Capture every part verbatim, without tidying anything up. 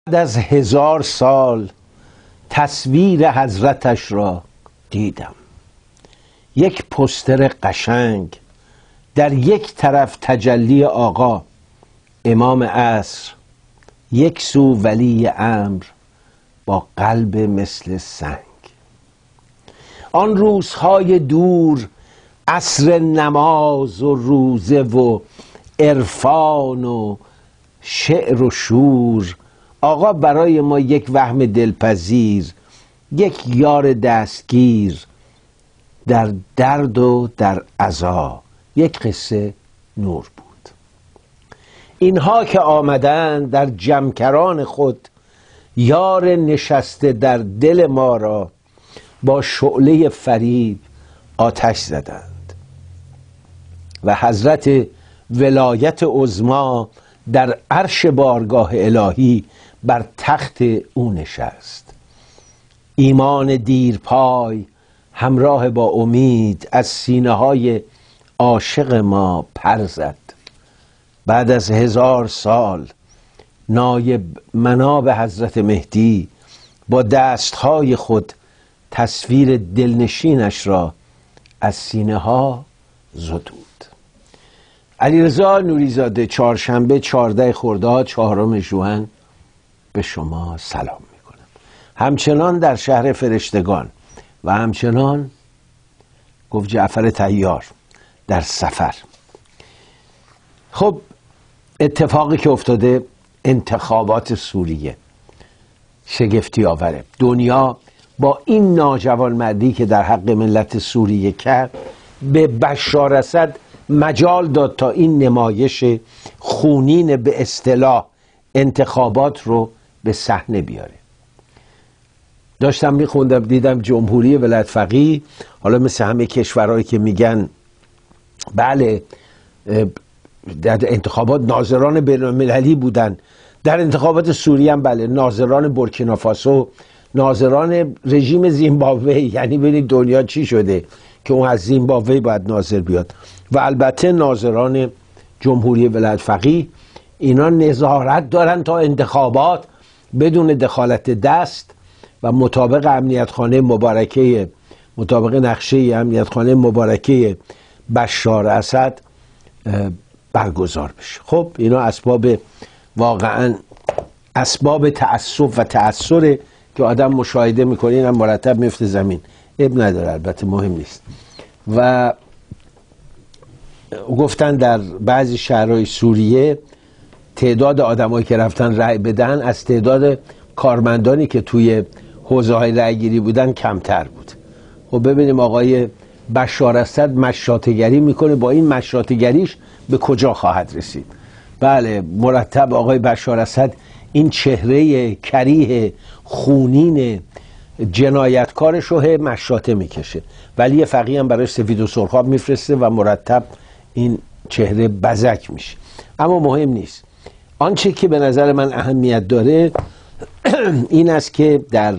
از هزار سال تصویر حضرتش را دیدم. یک پوستر قشنگ، در یک طرف تجلی آقا امام عصر، یک سو ولی امر با قلب مثل سنگ. آن روزهای دور، عصر نماز و روزه و عرفان و شعر و شور، آقا برای ما یک وهم دلپذیر، یک یار دستگیر در درد و در عزا، یک قصه نور بود. اینها که آمدن در جمکران خود، یار نشسته در دل ما را با شعله فریب آتش زدند و حضرت ولایت عظمی در عرش بارگاه الهی بر تخت او نشست. ایمان دیرپای همراه با امید از سینه های عاشق ما پر زد. بعد از هزار سال نایب مناب حضرت مهدی با دستهای خود تصویر دلنشینش را از سینه ها زدود. علیرضا نوریزاده، چهارشنبه چهارده خرداد چهارم ژوئن به شما سلام میکنم. همچنان در شهر فرشتگان و همچنان گفت جعفر طیار در سفر. خب اتفاقی که افتاده، انتخابات سوریه شگفتی آوره. دنیا با این ناجوان مردی که در حق ملت سوریه کرد به بشار اسد مجال داد تا این نمایش خونین به اصطلاح انتخابات رو به صحنه بیاره. داشتم میخوندم دیدم جمهوری ولایت فقیه، حالا مثل همه کشورهایی که میگن بله در انتخابات ناظران بین المللی بودن، در انتخابات سوریه هم بله ناظران بورکینافاسو، ناظران رژیم زیمبابوه، یعنی ببینید دنیا چی شده که اون از زیمبابوه باید ناظر بیاد، و البته ناظران جمهوری ولایت فقیه. اینا نظارت دارن تا انتخابات بدون دخالت دست و مطابق امنیت خانه مبارکه مطابق نقشه امنیت خانه مبارکه بشار اسد برگزار بشه. خب اینا اسباب واقعا اسباب تأسف و تأثره که آدم مشاهده میکنه، اینم مرتب میفته زمین. اب نداره، البته مهم نیست. و گفتن در بعضی شهرهای سوریه تعداد آدمایی که رفتن رأی بدن از تعداد کارمندانی که توی حوزه‌های رأیگیری بودن کمتر بود. خب ببینیم آقای بشار اسد مشاطه‌گری میکنه، با این مشاطه‌گریش به کجا خواهد رسید؟ بله مرتب آقای بشار اسد این چهره کریه خونین جنایتکارش رو مشاطه میکشه، ولی فقیه هم برای سفید و سرخاب میفرسته و مرتب این چهره بزک میشه. اما مهم نیست. آنچه که به نظر من اهمیت داره این است که در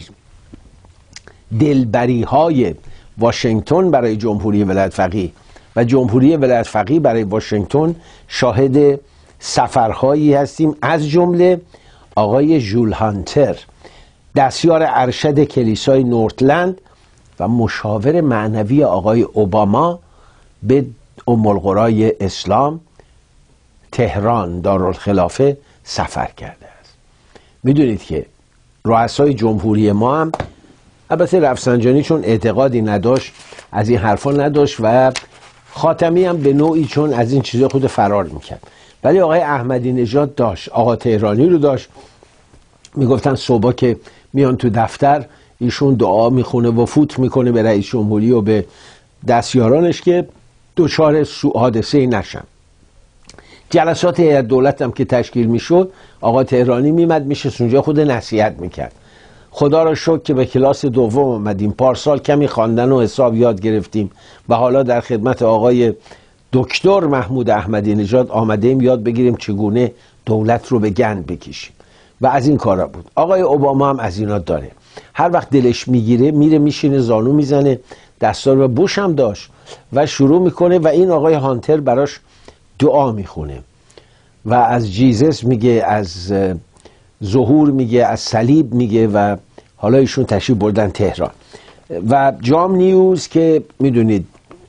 دلبری های واشنگتن برای جمهوری ولایت فقیه و جمهوری ولایت فقیه برای واشنگتن شاهد سفرهایی هستیم، از جمله آقای ژول هانتر، دستیار ارشد کلیسای نورتلند و مشاور معنوی آقای اوباما به ام القرای اسلام تهران دارالخلافه سفر کرده است. میدونید که رؤسای جمهوری ما هم البته رفسنجانی چون اعتقادی نداشت از این حرفا نداشت و خاتمی هم به نوعی چون از این چیزا خود فرار میکرد، ولی آقای احمدی نژاد داشت، آقا تهرانی رو داشت. میگفتن صبح که میان تو دفتر ایشون دعا میخونه و فوت میکنه به رئیس جمهوری و به دستیارانش که دچار حادثه نشن. جلسات هیئت دولت هم که تشکیل میشد آقا تهرانی میمد میشه اونجا خود نصیحت میکرد. خدا را شکر که به کلاس دوم اومدیم، پارسال کمی خواندن و حساب یاد گرفتیم و حالا در خدمت آقای دکتر محمود احمدی نژاد آمده ایم یاد بگیریم چگونه دولت رو به گند بکشیم و از این کارا بود. آقای اوباما هم از اینا داره، هر وقت دلش میگیره میره میشینه زانو میزنه. دستار و بوش هم داشت و شروع میکنه و این آقای هانتر براش دعا میخونه و از جیزس میگه، از ظهور میگه، از صلیب میگه و حالا ایشون تشریف بردن تهران. و جام نیوز که میدونید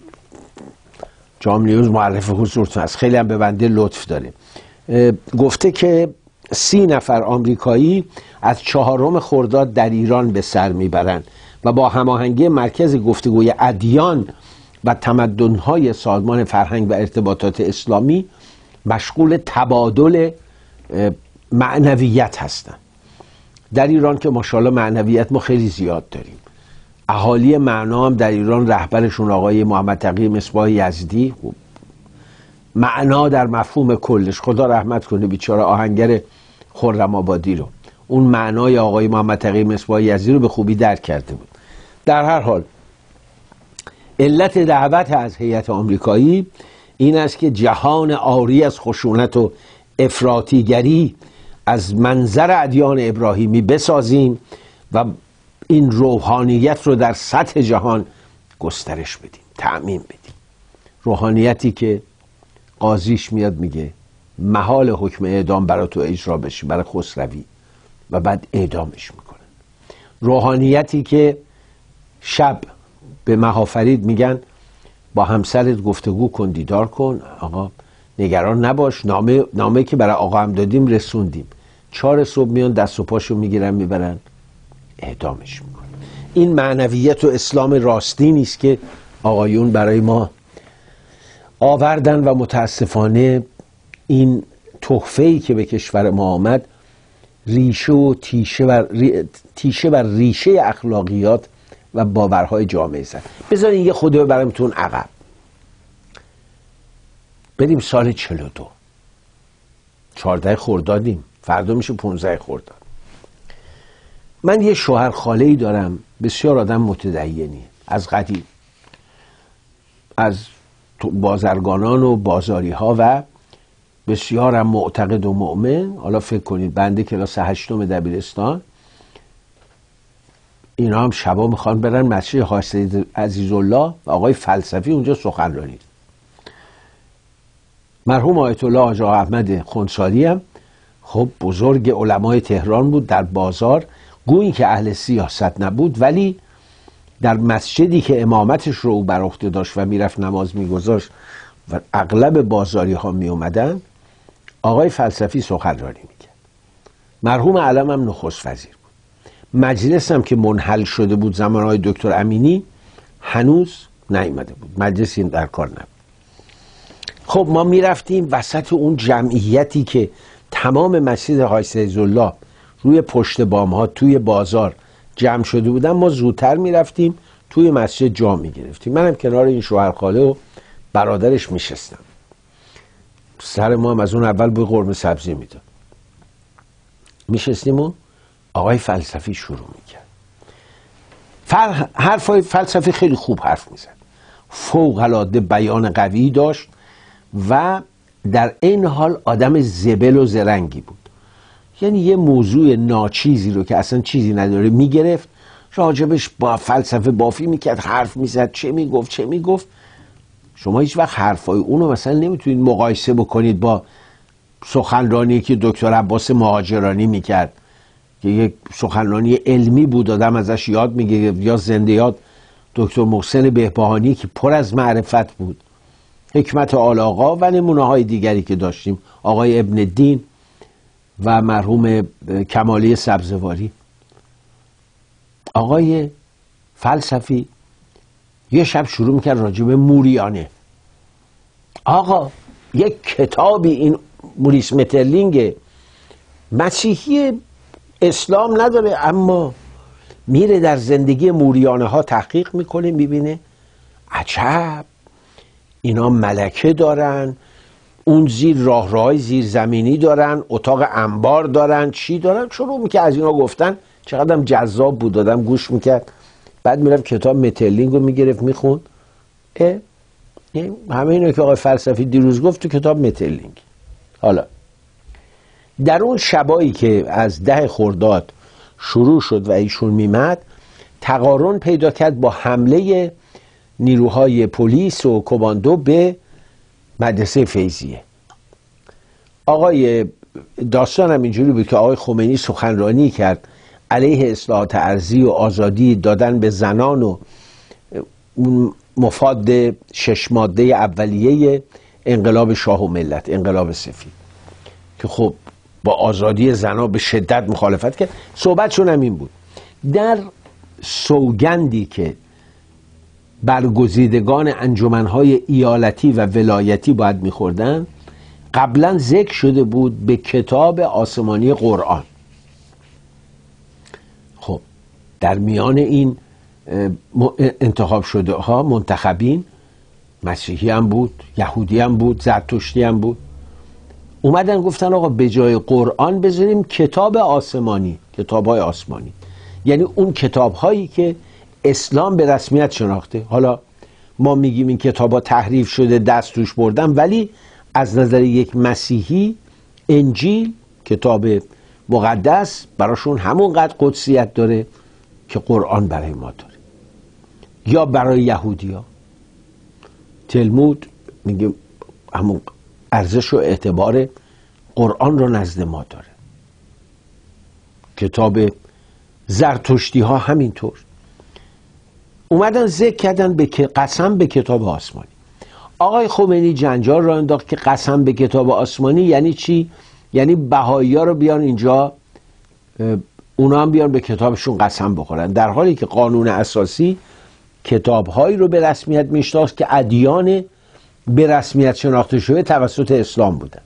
جام نیوز معرف حضورتون است، خیلی هم به بنده لطف داره، گفته که سی نفر آمریکایی از چهارم خرداد در ایران به سر میبرند و با هماهنگی مرکز گفتگوی ادیان و تمدن‌های سازمان فرهنگ و ارتباطات اسلامی مشغول تبادل معنویت هستند. در ایران که ماشاءالله معنویت ما خیلی زیاد داریم. اهالی معنا هم در ایران رهبرشون آقای محمد تقی مصباح یزدی، معنا در مفهوم کلش، خدا رحمت کنه بیچاره آهنگر خرم آبادی رو، اون معنای آقای محمد تقی مصباح یزدی رو به خوبی درک کرده بود. در هر حال علت دعوت از هیئت آمریکایی این است که جهان عاری از خشونت و افراطیگری از منظر ادیان ابراهیمی بسازیم و این روحانیت رو در سطح جهان گسترش بدیم، تعمیم بدیم. روحانیتی که قاضیش میاد میگه محال حکم اعدام برای تو اجرا بشه، برای خسروی، و بعد اعدامش میکنن. روحانیتی که شب به مهافرید میگن با همسرت گفتگو کن، دیدار کن، آقا نگران نباش، نامه نامه که برای آقا هم دادیم رسوندیم. چهار صبح میان دست و پاشو میگیرن میبرن اعدامش میکنن. این معنویت و اسلام راستی نیست که آقایون برای ما آوردن و متاسفانه این تحفه‌ای که به کشور ما آمد ریشه و تیشه بر, ری... تیشه بر ریشه اخلاقیات و باورهای جامعه زد. بذارین یه خود ببرمتون عقب، بریم سال چهل و دو، چهارده خردادیم، فردا میشه پونزده خرداد. من یه شوهر خاله‌ای دارم، بسیار آدم متدینی، از قدیم، از بازرگانان و بازاری ها و بسیارم معتقد و مؤمن. حالا فکر کنید بنده کلاس هشتم دبیرستان، اینا هم شبا میخوان برن مسجد حاج سید عزیزالله و آقای فلسفی اونجا سخنرانی. مرحوم آیت الله حاج احمد خنثاری هم خب بزرگ علمای تهران بود، در بازار گویی که اهل سیاست نبود، ولی در مسجدی که امامتش رو او بر عهده داشت و میرفت نماز میگذاشت و اغلب بازاری ها می اومدن، آقای فلسفی سخنرانی میکرد. مرحوم علم هم نخست وزیر بود. مجلس هم که منحل شده بود زمان های دکتر امینی هنوز نیامده بود، مجلسی در کار نبود. خب ما میرفتیم وسط اون جمعیتی که تمام مسجد حاج سیدالله روی پشت بام ها توی بازار جمع شده بودن، ما زودتر میرفتیم توی مسجد جا میگرفتیم. منم کنار این شوهر خاله و برادرش میشستم، سر ما هم از اون اول بوی قرمه سبزی میداد. میشستیم و آقای فلسفی شروع میکرد. فل... حرفای فلسفی خیلی خوب حرف میزد، فوق العاده بیان قوی داشت و در این حال آدم زبل و زرنگی بود. یعنی یه موضوع ناچیزی رو که اصلا چیزی نداره میگرفت، راجبش با فلسفه بافی میکرد، حرف میزد، چه میگفت چه میگفت. شما هیچ وقت حرفای اونو مثلا نمیتونید مقایسه بکنید با سخنرانی که دکتر عباس مهاجرانی میکرد که یک سخنرانی علمی بود، آدم ازش یاد میگه، یا زنده یاد دکتر محسن بهبهانی که پر از معرفت بود، حکمت آل آقا و نمونه های دیگری که داشتیم، آقای ابن الدین و مرحوم کمالی سبزواری. آقای فلسفی یه شب شروع میکرد راجع به موریانه. آقا یک کتابی این موریس مترلینگ مسیحی اسلام نداره، اما میره در زندگی موریانه ها تحقیق میکنه، میبینه عجب اینا ملکه دارن، اون زیر راه راه زیر زمینی دارن، اتاق انبار دارن، چی دارن. شروع میکرد از اینا گفتن، چقدرم جذاب بود، دادم گوش میکرد. بعد میرفت کتاب مترلینگ رو میگرفت میخوند، اه همه اینو که آقای فلسفی دیروز گفت تو کتاب مترلینگ. حالا در اون شبایی که از ده خرداد شروع شد و ایشون میمد، تقارن پیدا کرد با حمله نیروهای پلیس و کماندو به مدرسه فیضیه. آقای داستانم اینجوری بود که آقای خمینی سخنرانی کرد علیه اصلاحات ارضی و آزادی دادن به زنان و اون مفاد شش ماده اولیه انقلاب شاه و ملت، انقلاب سفید، که خب با آزادی زنان به شدت مخالفت کرد. صحبتشون هم این بود. در سوگندی که برگزیدگان انجمنهای ایالتی و ولایتی باید میخوردن، قبلا ذکر شده بود به کتاب آسمانی قرآن. خب در میان این انتخاب شده ها منتخبین مسیحی هم بود، یهودی هم بود، زرتشتی هم بود. اومدن گفتن آقا به جای قرآن بذاریم کتاب آسمانی، کتاب های آسمانی، یعنی اون کتاب هایی که اسلام به رسمیت شناخته. حالا ما میگیم این کتاب ها تحریف شده، دست توش بردن، ولی از نظر یک مسیحی انجیل، کتاب مقدس، براشون همونقدر قدسیت داره که قرآن برای ما داره. یا برای یهودی ها تلمود میگه همون ارزش و اعتبار قرآن رو نزد ما داره. کتاب زرتشتی ها همینطور. اومدن ذکر کردن به قسم به کتاب آسمانی. آقای خمینی جنجال را انداخت که قسم به کتاب آسمانی یعنی چی؟ یعنی بهایی ها رو بیان اینجا، اونا هم بیان به کتابشون قسم بخورن، در حالی که قانون اساسی کتابهایی رو به رسمیت میشناخت که ادیان به رسمیت شناخته شده توسط اسلام بودن.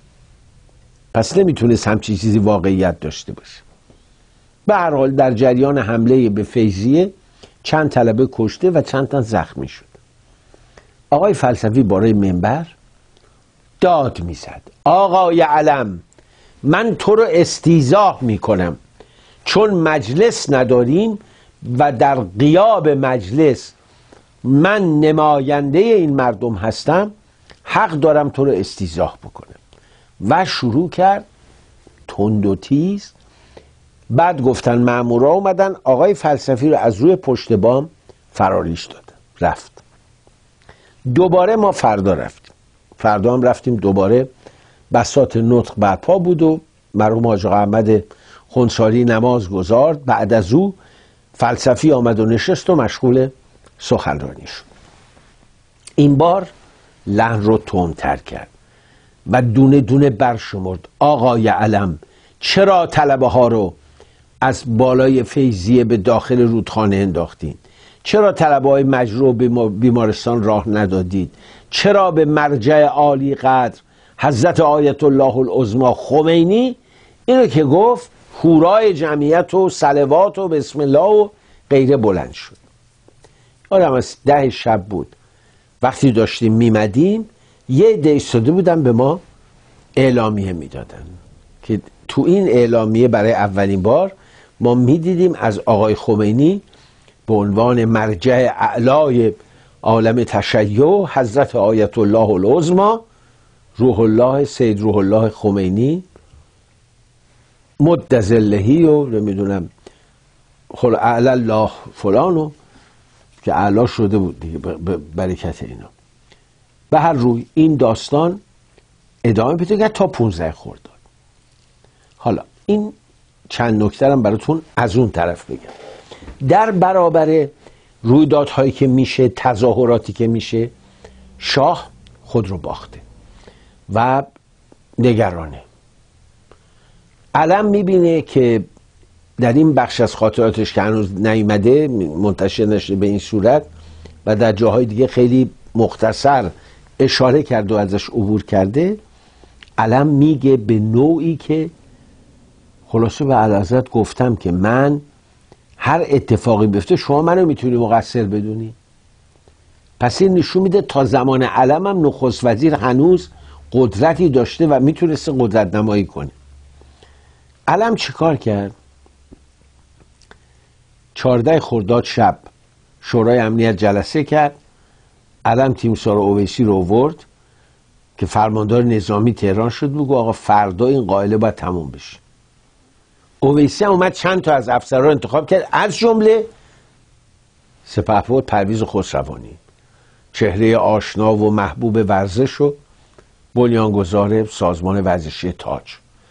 پس نمیتونست همچین چیزی واقعیت داشته باشه. به هر حال در جریان حمله به فیضیه چند طلبه کشته و چند تن زخمی شد. آقای فلسفی بالای منبر داد میزد: آقای علم، من تو رو استیضاح میکنم، چون مجلس نداریم و در غیاب مجلس من نماینده این مردم هستم، حق دارم تو رو استیضاح بکنم. و شروع کرد تند و تیز. بعد گفتن مامورا اومدن آقای فلسفی رو از روی پشت بام فراریش دادن، رفت. دوباره ما فردا رفتیم، فردا هم رفتیم دوباره. بساط نطق برپا بود و مرحوم حاج آقا احمد خونساری نماز گذارد. بعد از او فلسفی آمد و نشست و مشغول سخنرانی شد. این بار لحن رو تندتر کرد و دونه دونه برشمرد: آقای علم، چرا طلبه ها رو از بالای فیضیه به داخل رودخانه انداختین؟ چرا طلبه های مجروح به بیمارستان راه ندادید؟ چرا به مرجع عالی قدر حضرت آیت الله العظمی خمینی اینو که گفت هورای جمعیت و صلوات و بسم الله و غیره بلند شد؟ آدم از ده شب بود وقتی داشتیم میمدیم، یه عده ایستاده بودن به ما اعلامیه میدادن که تو این اعلامیه برای اولین بار ما میدیدیم از آقای خمینی به عنوان مرجع اعلای عالم تشیع حضرت آیت الله العظمی روح الله سید روح الله خمینی مد ظلهی و نمیدونم خل اعلی الله فلانو که اعلا شده بود دیگه به برکت اینا. به هر روی این داستان ادامه پیدا کرد تا پونزده خرداد. حالا این چند نکته هم براتون از اون طرف بگم. در برابر رویدادهایی که میشه، تظاهراتی که میشه، شاه خود رو باخته و نگرانه. علم میبینه که در این بخش از خاطراتش که هنوز نیامده، منتشر نشده به این صورت و در جاهای دیگه خیلی مختصر اشاره کرده و ازش عبور کرده، علم میگه به نوعی که خلاصه به اعلیحضرت گفتم که من هر اتفاقی بیفته شما منو میتونی مقصر بدونی. پس این نشون میده تا زمان علم هم نخست وزیر هنوز قدرتی داشته و میتونسته قدرت نمایی کنه. علم چیکار کرد؟ چهارده خرداد شب شورای امنیت جلسه کرد. علم تیمسار اویسی رو آورد که فرماندار نظامی تهران شد، بگو آقا فردا این قائله باید تموم بشه. اویسی هم اومد چند تا از افسرها رو انتخاب کرد، از جمله سپهبد پرویز خسروانی، چهره آشنا و محبوب ورزش و بنیانگذار سازمان ورزشی تاج.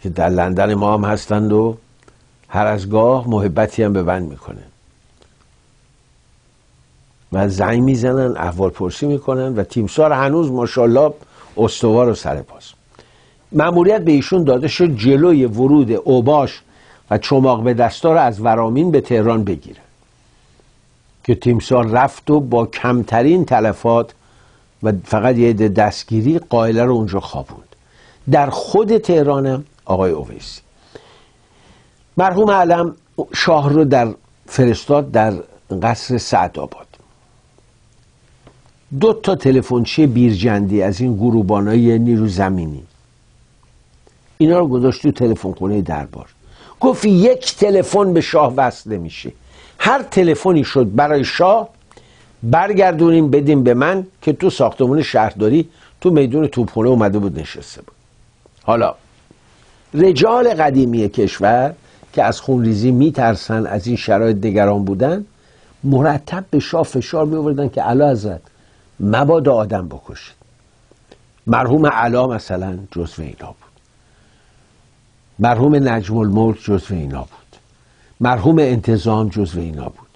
که در لندن ما هم هستند و هر از گاه محبتی هم به من میکنن و زنگ میزنن، احوال پرسی میکنن و تیمسار هنوز ماشاءالله استوار و سر پاست. مأموریت به ایشون داده شد جلوی ورود اوباش و چماق به دستا رو از ورامین به تهران بگیره که تیمسار رفت و با کمترین تلفات و فقط یه عده دستگیری قائله رو اونجا خوابوند. در خود تهرانم آقای اویسی مرحوم علم شاه رو در فرستاد در قصر سعدآباد. دو تا تلفنچی بیرجندی از این گروبانای نیرو زمینی اینا رو گذاشت تو تلفن خونه دربار. گفت یک تلفن به شاه وصل نمیشه، هر تلفنی شد برای شاه برگردونیم بدیم به من که تو ساختمان شهرداری تو میدون توپخانه اومده بود نشسته بود. حالا رجال قدیمی کشور که از خونریزی میترسن، از این شرایط نگران بودن، مرتب به شاه فشار میآوردن که اعلیحضرت مبادا آدم بکشید. مرحوم علا مثلا جزو اینا بود، مرحوم نجم الملک جزو اینا بود، مرحوم انتظام جزو اینا بود،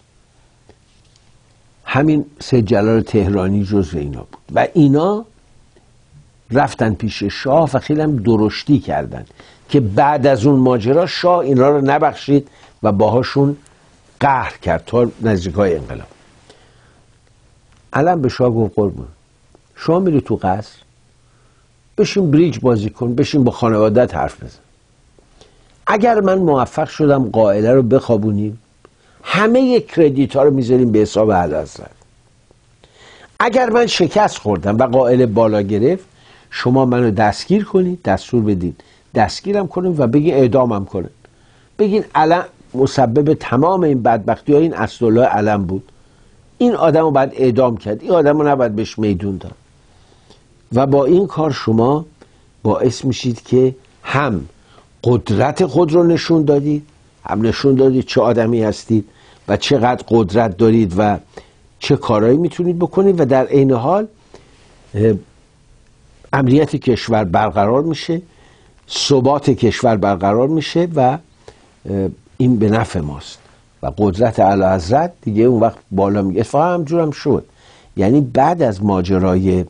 همین سید جلال تهرانی جزو اینا بود و اینا رفتن پیش شاه و خیلی هم درشتی کردن که بعد از اون ماجرا شاه اینا رو نبخشید و باهاشون قهر کرد تا نزدیکای انقلاب. علم به شاه گفت قربون شما میری تو قصر بشین بریج بازی کن، بشین با خانوادت حرف بزن. اگر من موفق شدم قائله رو بخوابونیم همه کردیت ها رو میذاریم به حساب اعلیحضرت. اگر من شکست خوردم و قائله بالا گرفت شما منو دستگیر کنید، دستور بدین دستگیرم کنیم و بگین اعدامم کنن، بگین علم مسبب تمام این بدبختی ها این اسدالله علم بود، این آدم رو باید اعدام کرد، این آدم رو نباید بهش میدون داد و با این کار شما باعث میشید که هم قدرت خود رو نشون دادید، هم نشون دادید چه آدمی هستید و چقدر قدرت دارید و چه کارهایی میتونید بکنید و در عین حال امنیت کشور برقرار میشه، ثبات کشور برقرار میشه و این به نفع ماست و قدرت اعلیحضرت دیگه اون وقت بالا میگه. اتفاقا همجور هم شد، یعنی بعد از ماجرای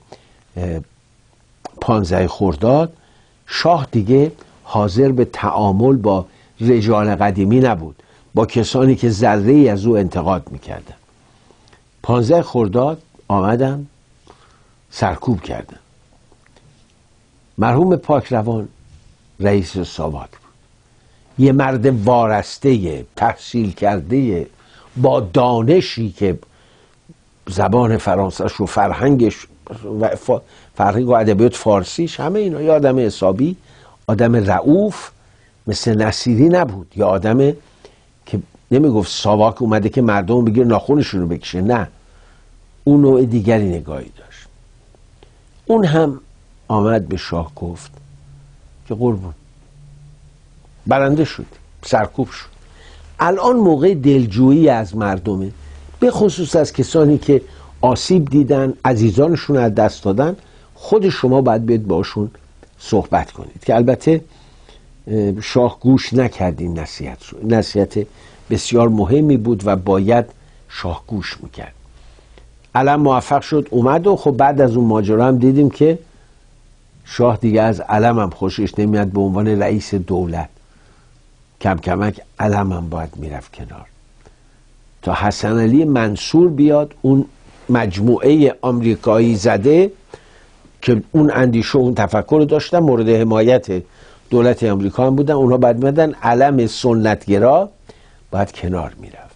پانزده خرداد شاه دیگه حاضر به تعامل با رجال قدیمی نبود، با کسانی که ذره‌ای از او انتقاد میکردن. پانزده خرداد آمدن سرکوب کردن. مرحوم پاکروان رئیس ساواک بود، یه مرد وارسته تحصیل کرده با دانشی که زبان فرانسهش و فرهنگش و فرهنگ و ادبیات فارسیش همه اینا، یه آدم حسابی، آدم رؤوف مثل نصیری نبود، یا آدم که نمیگفت ساواک اومده که مردم بگیر ناخونشون رو بکشه، نه، اون نوع دیگری نگاهی داشت. اون هم آمد به شاه گفت که قربون برنده شد، سرکوب شد، الان موقع دلجویی از مردمه، به خصوص از کسانی که آسیب دیدن، عزیزانشون از دست دادن، خود شما باید بیاید باشون صحبت کنید. که البته شاه گوش نکرد این نصیحت رو، نصیحت بسیار مهمی بود و باید شاه گوش میکرد. علم موفق شد اومد و خب بعد از اون ماجرا هم دیدیم که شاه دیگه از علم هم خوشش نمیاد، به عنوان رئیس دولت کم کمک علم هم باید میرفت کنار تا حسن علی منصور بیاد، اون مجموعه آمریکایی زده که اون اندیشه و اون تفکر داشتن، مورد حمایت دولت آمریکا هم بودن، اونها بعد میادن علم سنتگرا باید کنار میرفت.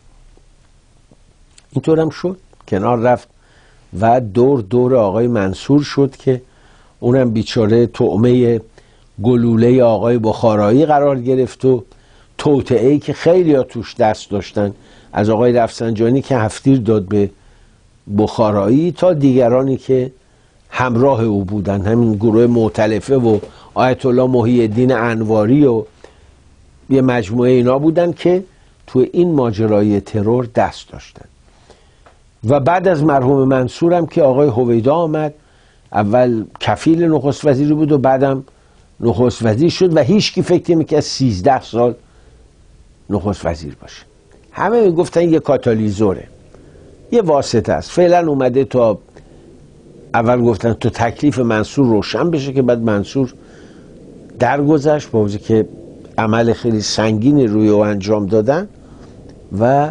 اینطور هم شد، کنار رفت و دور دور آقای منصور شد که اونم بیچاره طعمه گلوله آقای بخارایی قرار گرفت و توطئه‌ای که خیلی ها توش دست داشتن، از آقای رفسنجانی که هفتیر داد به بخارایی تا دیگرانی که همراه او بودن، همین گروه مؤتلفه و آیت الله محی الدین انواری و یه مجموعه اینا بودن که تو این ماجرای ترور دست داشتن. و بعد از مرحوم منصورم که آقای هویدا آمد، اول کفیل نخست وزیری بود و بعدم نخست وزیر شد و هیچ کی فکر نمی‌کرد سیزده سال نخست وزیر باشه. همه میگفتن یه کاتالیزوره، یه واسطه است، فعلا اومده تا اول گفتن تو تکلیف منصور روشن بشه که بعد منصور درگذشت با وجودی که عمل خیلی سنگینی روی او انجام دادن و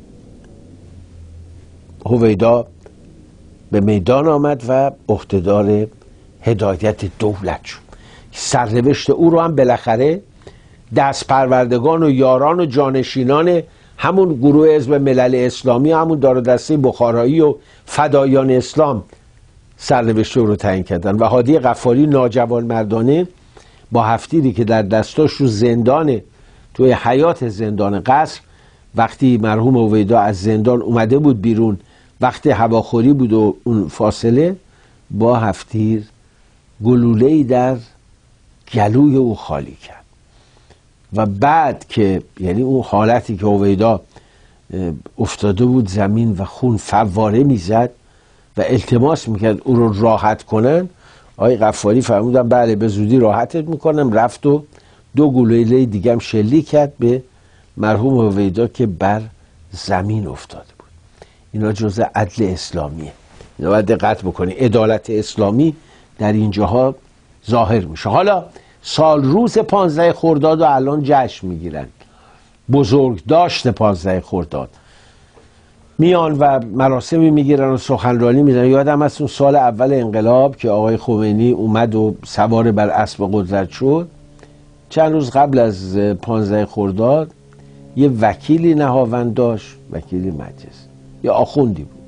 هویدا به میدان آمد و عهدهدار هدایت دولت شد. سرنوشت او رو هم بالاخره دست پروردگان و یاران و جانشینان همون گروه حزب ملل اسلامی، همون دار و دسته بخارایی و فدایان اسلام سرنوشت او رو تعیین کردن و هادی غفاری ناجوان مردانه با هفتیری که در دستاش رو زندان، توی حیات زندان قصر، وقتی مرحوم هویدا از زندان اومده بود بیرون، وقت هواخوری بود و اون فاصله، با هفتیر گلوله‌ای در گلوی او خالی کرد و بعد که یعنی اون حالتی که هویدا افتاده بود زمین و خون فواره میزد و التماس میکرد او رو راحت کنن، آقای غفاری فرمودن بله به زودی راحتت میکنم. رفت و دو گلوله دیگه هم شلیک کرد به مرحوم هویدا که بر زمین افتاده بود. اینا جزء عدل اسلامیه، اینا باید دقت بکنی، عدالت اسلامی در اینجاها ظاهر میشه. حالا سال روز پانزده خرداد و الان جشن میگیرن، بزرگ داشت پانزده خرداد میان و مراسمی میگیرن و سخنرانی میزنن. یادم هست اون سال اول انقلاب که آقای خمینی اومد و سوار بر اسب قدرت شد، چند روز قبل از پانزده خرداد یه وکیلی نهاوند داشت، وکیلی مجلس، یه آخوندی بود،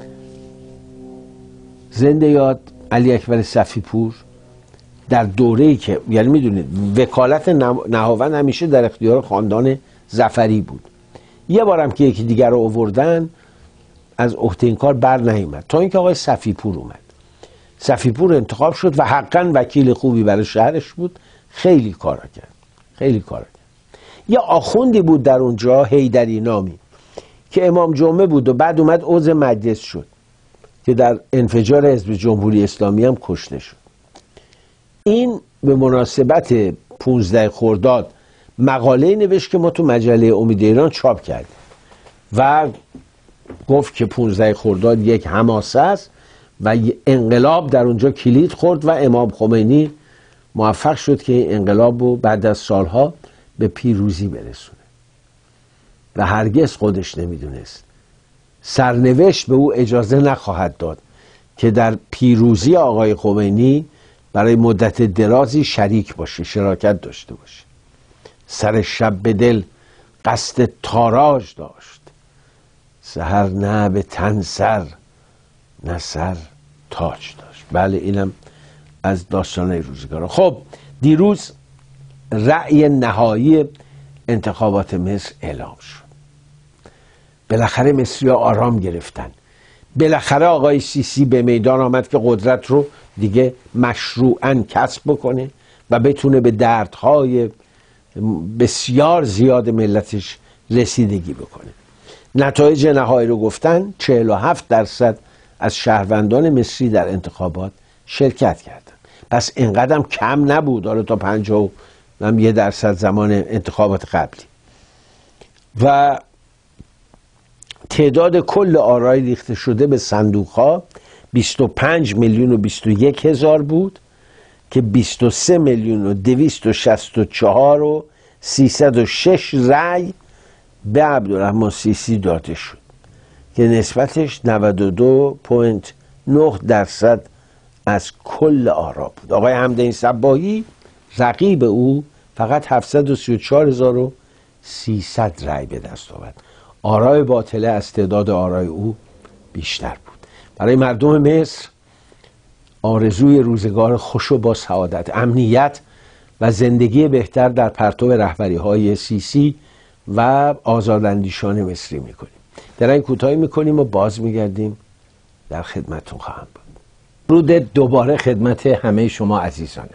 زنده یاد علی اکبر صفیپور، در دوره‌ای که یعنی میدونید وکالت نهاوند همیشه در اختیار خاندان ظفری بود، یه بارم که یکی دیگر رو آوردن از عهده این کار بر نیامد تا اینکه آقای صفیپور اومد. صفیپور انتخاب شد و حقاً وکیل خوبی برای شهرش بود، خیلی کارا کرد، خیلی کارا کرد. یه آخوندی بود در اونجا حیدری نامی که امام جمعه بود و بعد اومد عضو مجلس شد که در انفجار حزب جمهوری اسلامی هم کشته شد. این به مناسبت پانزده خرداد مقاله نوشت که ما تو مجله امید ایران چاپ کردیم و گفت که پانزده خرداد یک حماسه است و انقلاب در اونجا کلید خورد و امام خمینی موفق شد که این انقلاب رو بعد از سالها به پیروزی برسونه و هرگز خودش نمیدونست سرنوشت به او اجازه نخواهد داد که در پیروزی آقای خمینی برای مدت درازی شریک باشه، شراکت داشته باشه. سر شب به دل قصد تاراج داشت، سحر نه به تن سر نه سر تاج داشت. بله اینم از داستانه روزگار. خب دیروز رأی نهایی انتخابات مصر اعلام شد. بالاخره مصری‌ها آرام گرفتن. بالاخره آقای سیسی به میدان آمد که قدرت رو دیگه مشروعاً کسب بکنه و بتونه به دردهای بسیار زیاد ملتش رسیدگی بکنه. نتایج نهایی رو گفتن، چهل و هفت درصد از شهروندان مصری در انتخابات شرکت کردن. پس اینقدر کم نبود، حالا تا پنجاه و یک درصد زمان انتخابات قبلی. و تعداد کل آرای ریخته شده به صندوق‌ها بیست و پنج میلیون و بیست و یک هزار بود که بیست و سه میلیون و دویست و شصت و چهار و سیصد و شش رأی به عبدالرحمن سیسی داده شد که نسبتش نود و دو ممیز نه درصد از کل آرا بود. آقای حمدین صباحی رقیب او فقط هفتصد و سی و چهار هزار و سیصد رأی به دست آورد. آرای باطله از تعداد آرای او بیشتر بود. برای مردم مصر آرزوی روزگار خوش و با سعادت، امنیت و زندگی بهتر در پرتو رهبری های سیسی و آزاداندیشان مصری میکنیم. در این کوتاهی میکنیم و باز میگردیم در خدمتتون خواهم بود. درود دوباره خدمت همه شما عزیزانم.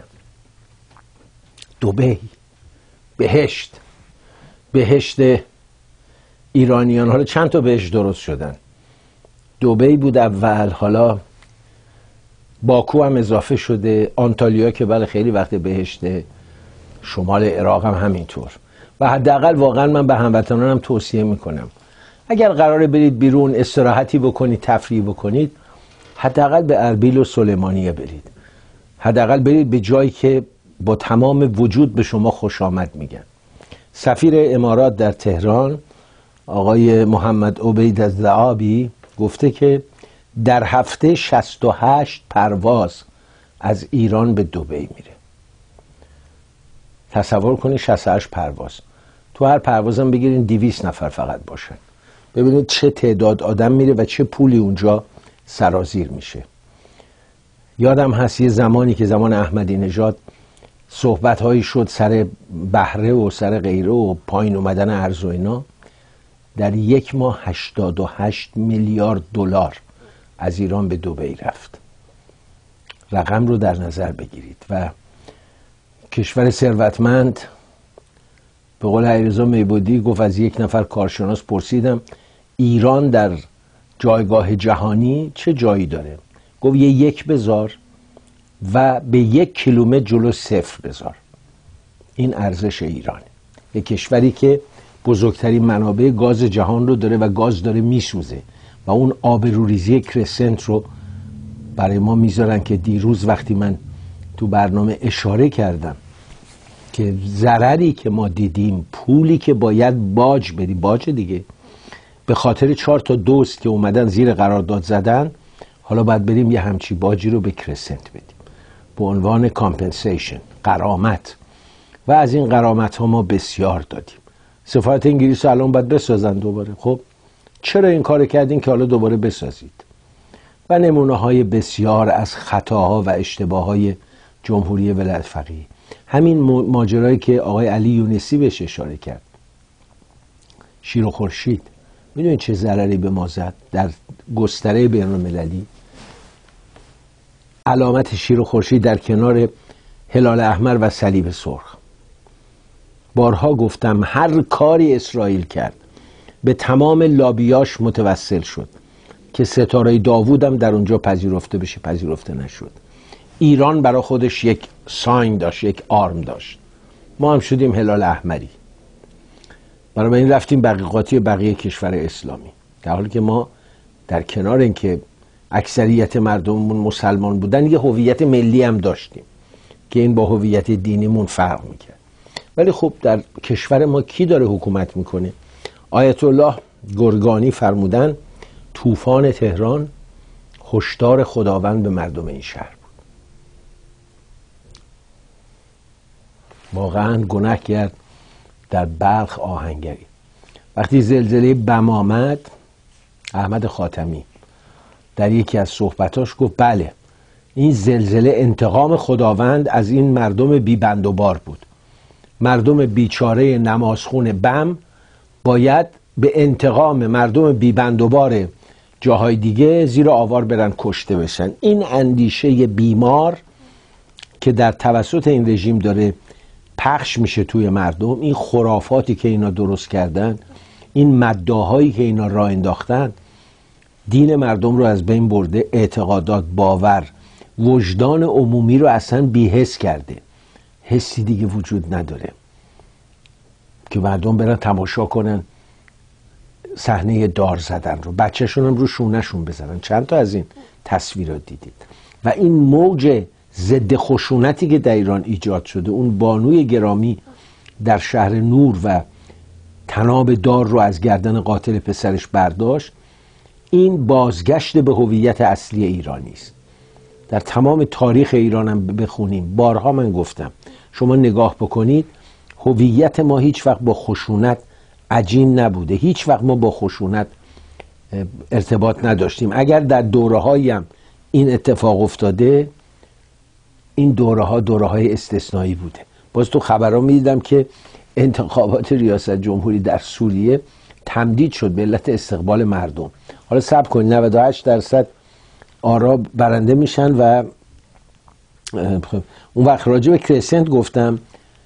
دبی، بهشت، بهشت ایرانیان. حالا چند تا بهشت درست شدن. دبی بود اول، حالا باکو هم اضافه شده، آنتالیا که بله خیلی وقت بهشته، شمال عراق هم همینطور. و حداقل واقعا من به هموطنانم توصیه میکنم اگر قراره برید بیرون استراحتی بکنید، تفریح بکنید، حداقل به اربیل و سلیمانیه برید، حداقل برید به جایی که با تمام وجود به شما خوش آمد میگن. سفیر امارات در تهران آقای محمد عبید الذهابی گفته که در هفته شصت و هشت پرواز از ایران به دبی میره. تصور کنید شصت و هشت پرواز، تو هر پروازم بگیرین دویست نفر فقط باشن، ببینید چه تعداد آدم میره و چه پولی اونجا سرازیر میشه. یادم هست یه زمانی که زمان احمدی نژاد صحبت هایی شد سر بهره و سر غیره و پایین اومدن ارز و اینا، در یک ماه هشتاد و هشت میلیارد دلار از ایران به دبی رفت. رقم رو در نظر بگیرید. و کشور ثروتمند، به قول علیرضا میبودی گفت از یک نفر کارشناس پرسیدم ایران در جایگاه جهانی چه جایی داره؟ گفت یه یک بذار و به یک کیلومتر جلو صفر بذار. این ارزش ایرانه، یک کشوری که بزرگترین منابع گاز جهان رو داره و گاز داره میسوزه و اون آبروریزی کرسنت رو برای ما میذارن که دیروز وقتی من تو برنامه اشاره کردم که ضرری که ما دیدیم، پولی که باید باج بدیم، باج دیگه، به خاطر چهار تا دوست که اومدن زیر قرارداد زدن، حالا باید بریم یه همچی باجی رو به کرسنت بدیم به عنوان کامپنسیشن، غرامت. و از این غرامت ها ما بسیار دادیم. سفارت انگلیس الان باید بسازن دوباره. خب چرا این کار کردین که حالا دوباره بسازید؟ و نمونه های بسیار از خطاها و اشتباه های جمهوری ولایت فقیه. همین ماجرایی که آقای علی یونسی بهش اشاره کرد، شیر و خورشید، میدونید چه ضرری به ما زد در گستره بین‌المللی؟ علامت شیر و خورشید در کنار هلال احمر و صلیب سرخ. بارها گفتم هر کاری اسرائیل کرد به تمام لابیاش متوسل شد که ستاره داوود هم در اونجا پذیرفته بشه، پذیرفته نشد. ایران برای خودش یک ساین داشت، یک آرم داشت، ما هم شدیم هلال احمری. برای این رفتیم بقیقاتی بقیه کشور اسلامی، در حالی که ما در کنار اینکه اکثریت مردممون مسلمان بودن یه هویت ملی هم داشتیم که این با هویت دینیمون فرق میکرد. ولی خب در کشور ما کی داره حکومت میکنه؟ آیت الله گرگانی فرمودن طوفان تهران هشدار خداوند به مردم این شهر بود. واقعا گناه کرد در بلخ آهنگری. وقتی زلزله بم آمد، احمد خاتمی در یکی از صحبتاش گفت بله این زلزله انتقام خداوند از این مردم بی بند و بار بود. مردم بیچاره نمازخون بم باید به انتقام مردم بی بند و بار جاهای دیگه زیر آوار برن کشته بشن. این اندیشه بیمار که در توسط این رژیم داره پخش میشه توی مردم، این خرافاتی که اینا درست کردن، این مدعاهایی که اینا راه انداختن، دین مردم رو از بین برده، اعتقادات، باور، وجدان عمومی رو اصلا بی‌حس کرده. حسی دیگه وجود نداره که مردم برن تماشا کنن صحنه دار زدن رو، بچه‌شون هم رو شونه‌شون بزنن. چند تا از این تصویرات دیدید؟ و این موج ضد خشونتی که در ایران ایجاد شده، اون بانوی گرامی در شهر نور و تناب دار رو از گردن قاتل پسرش برداشت، این بازگشت به هویت اصلی ایرانی است. در تمام تاریخ ایران هم بخونیم، بارها من گفتم، شما نگاه بکنید، هویت ما هیچ وقت با خشونت عجین نبوده، هیچ وقت ما با خشونت ارتباط نداشتیم. اگر در دوره هایی هم این اتفاق افتاده، این دوره ها دوره های استثنایی بوده. باز تو خبرها میدیدم که انتخابات ریاست جمهوری در سوریه تمدید شد به علت استقبال مردم. حالا صبر کنید، نود و هشت درصد آرا برنده میشن. و اون وقت راجع به کرسنت گفتم،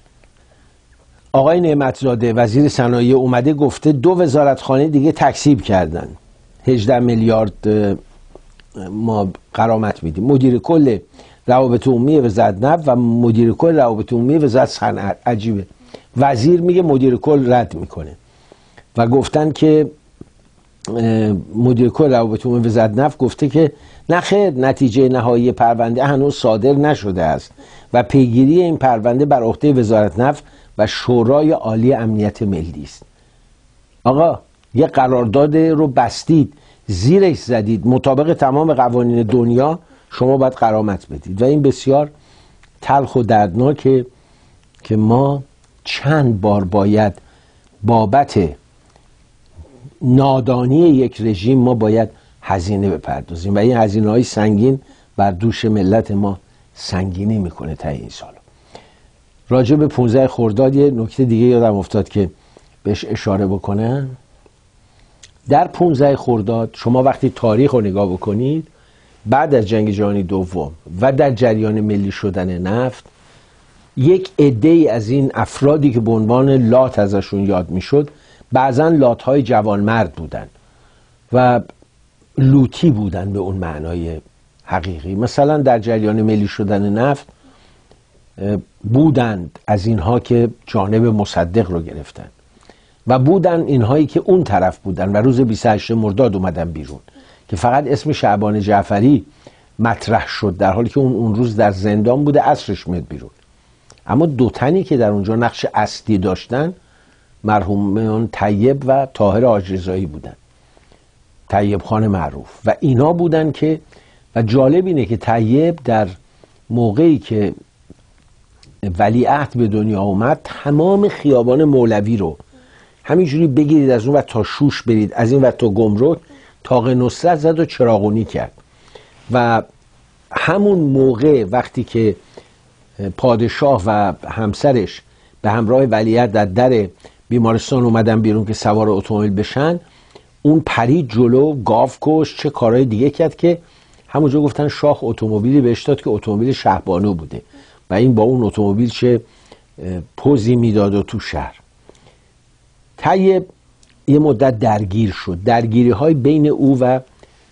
آقای نعمتزاده وزیر صنایع اومده گفته دو وزارتخانه دیگه تکذیب کردن، هجده میلیارد ما غرامت میدیم، مدیر کل روابط عمومی وزارت نفت و مدیر کل روابط عمومی وزارت صنعت. عجیبه، وزیر میگه مدیر کل رد میکنه و گفتن که مدیر کل روابط عمومی وزارت نفت گفته که نه خیر، نتیجه نهایی پرونده هنوز صادر نشده است و پیگیری این پرونده بر عهده وزارت نفت و شورای عالی امنیت ملی است. آقا یه قرارداد رو بستید، زیرش زدید، مطابق تمام قوانین دنیا، شما باید غرامت بدید و این بسیار تلخ و دردناکه که ما چند بار باید بابت نادانی یک رژیم ما باید هزینه بپردازیم و این هزینه های سنگین بر دوش ملت ما سنگینی میکنه تا این سال. راجع به پانزده خرداد یه نکته دیگه یادم افتاد که بهش اشاره بکنم. در پانزده خرداد شما وقتی تاریخ رو نگاه بکنید، بعد از جنگ جهانی دوم و در جریان ملی شدن نفت، یک عده‌ای از این افرادی که به عنوان لات ازشون یاد میشد، بعضا لات‌های جوانمرد بودن و لوتی بودن به اون معنای حقیقی. مثلا در جریان ملی شدن نفت بودند از اینها که جانب مصدق رو گرفتن و بودن اینهایی که اون طرف بودن و روز بیست و هشتم مرداد اومدن بیرون که فقط اسم شعبان جعفری مطرح شد، در حالی که اون اون روز در زندان بوده، عصرش میاد بیرون. اما دو تنی که در اونجا نقش اصلی داشتن مرحومان طیب و طاهر حاج‌رضایی بودن، طیب خان معروف، و اینا بودن که، و جالب اینه که طیب در موقعی که ولیعهد به دنیا اومد، تمام خیابان مولوی رو همینجوری بگیرید از اون و تا شوش برید، از این و تا گمرک، طاق نصرت زد و چراغونی کرد. و همون موقع وقتی که پادشاه و همسرش به همراه ولیعهد در در بیمارستان اومدن بیرون که سوار اتومبیل بشن، اون پرید جلو، گاو کش، چه کارهای دیگه کرد که همونجا گفتن شاه اتومبیلی بهش داد که اتومبیل شهبانو بوده و این با اون اتومبیل چه پوزی میداد و تو شهر. طیب یه مدت درگیر شد، درگیری های بین او و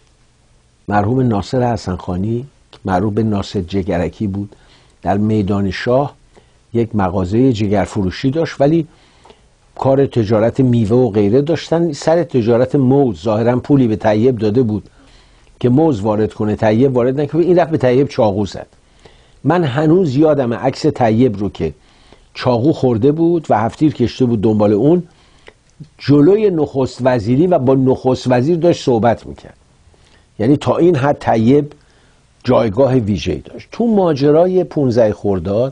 مرحوم ناصر حسنخانی، معروف به ناصر جگرکی بود، در میدان شاه یک مغازه جگرفروشی داشت ولی کار تجارت میوه و غیره داشتن. سر تجارت موز ظاهرا پولی به طیب داده بود که موز وارد کنه، طیب وارد نکنه، این رفت به طیب چاقو زد. من هنوز یادم عکس طیب رو که چاقو خورده بود و هفتیر کشته بود دنبال اون جلوی نخست وزیری و با نخست وزیر داشت صحبت میکرد. یعنی تا این حد طیب جایگاه ویژه‌ای داشت. تو ماجرای پانزده خرداد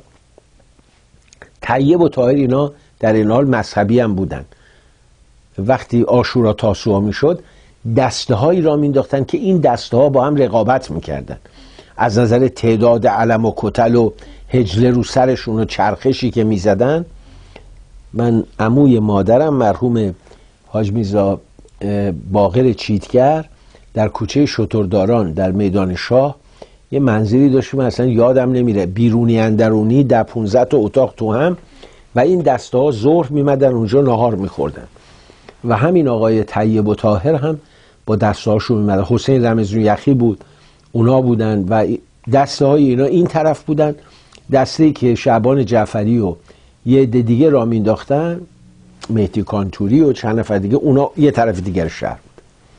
طیب و طاهر اینا در این حال مذهبی هم بودن. وقتی عاشورا تاسوعا میشد دسته هایی را مینداختن که این دسته ها با هم رقابت میکردن از نظر تعداد علم و کتل و حجله رو سرشون و چرخشی که میزدن. من عموی مادرم مرحوم حاج میرزا باقر چیتگر در کوچه شترداران در میدان شاه یه منزلی داشتیم، اصلا یادم نمیره، بیرونی اندرونی، در پونزده تا اتاق تو هم، و این دسته ها ظهر میمدن اونجا نهار میخوردن و همین آقای طیب و طاهر هم با دسته هاشون میمدن. حسین رمضان یخی بود، اونا بودن و دسته های اینا این طرف بودن. دسته که شعبان جعفری و یه عده دیگه را مینداختن، مهدی کانتوری و چند نفر دیگه، اونا یه طرف دیگر شهر بود.